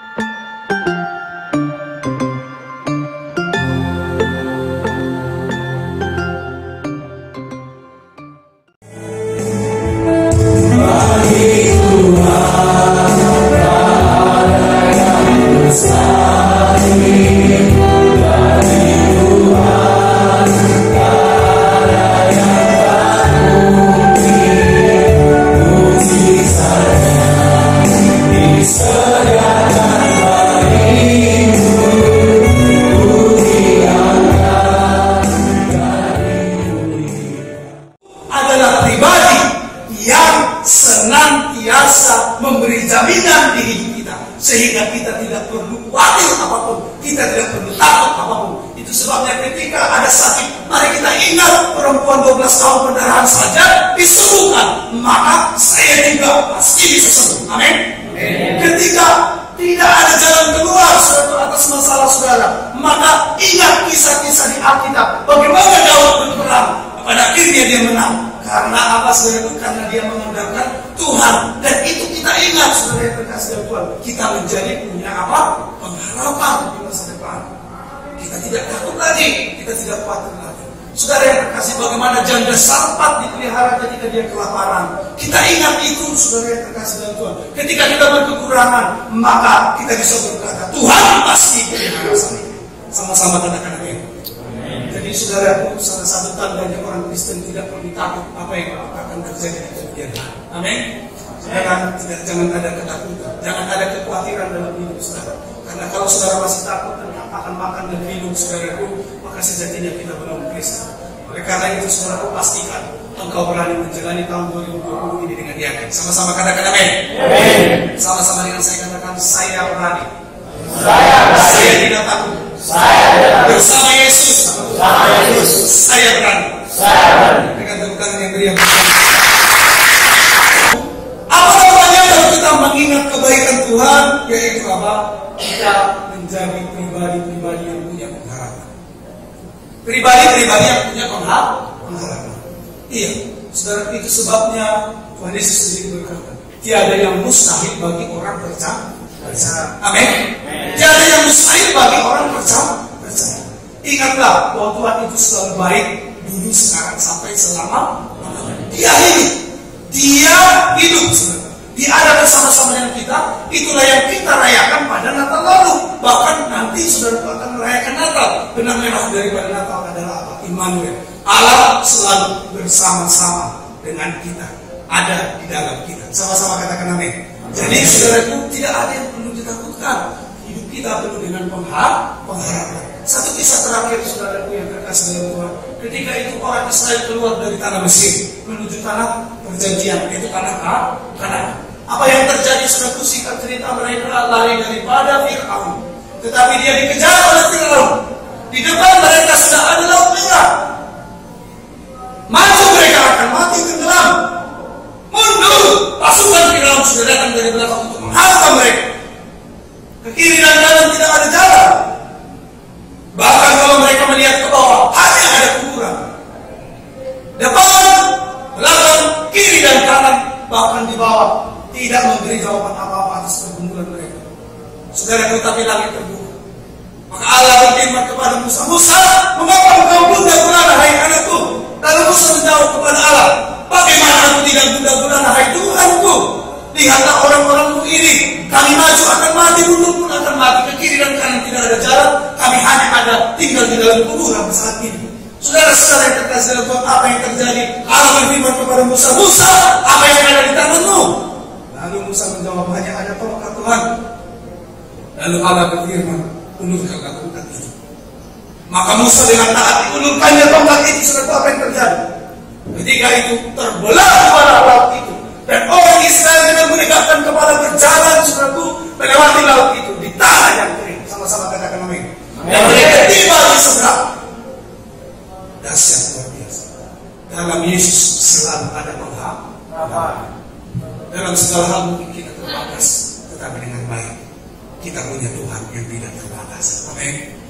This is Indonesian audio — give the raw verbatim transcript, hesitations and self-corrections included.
senantiasa memberi jaminan di hidup kita, sehingga kita tidak perlu khawatir apapun, kita tidak perlu takut apapun. Itu sebabnya ketika ada sakit, mari kita ingat perempuan dua belas tahun pendarahan saja disembuhkan, maka saya juga pasti bisa sembuh. Amin. Ketika tidak ada jalan keluar saudara atas masalah saudara, maka ingat kisah-kisah di Alkitab, bagaimana Daud berperang, pada akhirnya dia menang. Karena apa saudara? Karena dia mengandalkan Tuhan. Dan itu kita ingat saudara yang terkasih Tuhan, kita menjadi punya apa? Pengharapan di masa depan. Kita tidak takut lagi, kita tidak khawatir lagi. Saudara yang terkasih, bagaimana janda Sarpat dipelihara ketika dia kelaparan. Kita ingat itu saudara yang terkasih dalam Tuhan. Ketika kita berkekurangan, maka kita bisa berkata, Tuhan pasti pelihara saya. Sama-sama katakan amin. Jadi saudaraku, salah satu tandanya orang Kristen tidak perlu takut apa yang akan terjadi di kemudian hari. Amin. Jangan, tidak, jangan ada ketakutan, jangan ada kekhawatiran dalam hidup saudara. Karena kalau saudara masih takut tentang akan makan dan minum saudaraku, maka sejatinya kita belum Kristen. Oleh karena itu saudaraku, pastikan engkau berani menjalani tahun dua ribu dua puluh ini dengan yakin. Sama-sama katakan amin. Sama-sama dengan saya katakan, saya berani. Saya berani. Saya tidak takut. Saya berani. Bersama Yesus. Bersama Yesus. Saya berani. Saya berani. Dengan tepuk tangan yang beriang. Apa namanya kalau kita mengingat kebaikan Tuhan, yaitu apa? Kita menjadi pribadi-pribadi yang punya pengharapan. Pribadi-pribadi yang punya pengharapan. Iya, saudara, itu sebabnya Tuhan Yesus sendiri berkata, tiada yang mustahil bagi orang percaya. Amin. Tiada yang mustahil bagi orang percaya. Ingatlah bahwa Tuhan itu selalu baik, dulu, sekarang, sampai selama. Dia hidup. Dia hidup. Dia ada bersama-sama dengan kita. Itulah yang kita rayakan pada Natal lalu. Bahkan nanti saudara akan merayakan Natal. Benang merah daripada Natal adalah apa? Immanuel. Allah selalu bersama-sama dengan kita. Ada di dalam kita. Sama-sama katakan amin. Jadi saudaraku, tidak ada yang perlu ditakutkan. Hidup kita penuh dengan pengharapan. Satu kisah terakhir saudaraku yang terkasih dalam Tuhan. Ketika itu orang Israel keluar dari tanah Mesir menuju tanah perjanjian, yaitu tanah Kanaan. Apa yang terjadi saudaraku, singkat cerita, mereka lari daripada Fir'aun. Tetapi dia dikejar oleh Fir'aun. Di depan mereka sudah ada laut merah. Maju mereka akan mati tenggelam. Mundur, pasukan Fir'aun sudah datang dari belakang untuk menghantam mereka. Ke kiri dan kanan tidak ada jalan. Bahkan kalau mereka melihat ke bawah, hanya ada kuburan. Depan, belakang, kiri dan kanan, bahkan di bawah, tidak memberi jawaban apa-apa atas pergumulan mereka. Saudara, tetapi langit terbuka. Maka Allah berfirman kepada Musa, Musa, mengapa engkau gundah gulana, hai anakku? Lalu Musa menjawab kepada Allah, bagaimana aku tidak gundah gulana, hai Tuhanku? Lihatlah orang-orangmu ini, kami maju akan mati, mundur pun akan mati, ke kiri dan kanan tidak ada jalan, kami hanya ada tinggal di dalam kuburan saat ini. Saudara-saudara yang terkasih dalam Tuhan, apa yang terjadi? Allah berfirman kepada Musa, Musa, apa yang ada di tanganmu? Lalu Musa menjawab, hanya ada tongkat Tuhan. Lalu Allah berfirman, ulurkanlah tongkat itu. Maka Musa dengan taat diulurkannya tongkat itu. Saudara, apa yang terjadi? Ketika itu terbelah kepala laut itu, dan orang Israel dengan menegakkan kepala berjalan saudaraku melewati laut itu di tanah yang kering. Sama-sama katakan amin. Dan mereka tiba di seberang. Dahsyat luar biasa. Dalam Yesus selalu ada pengharapan. Dalam segala hal mungkin kita terbatas, tetapi dengan baik kita punya Tuhan yang tidak terbatas. Amin.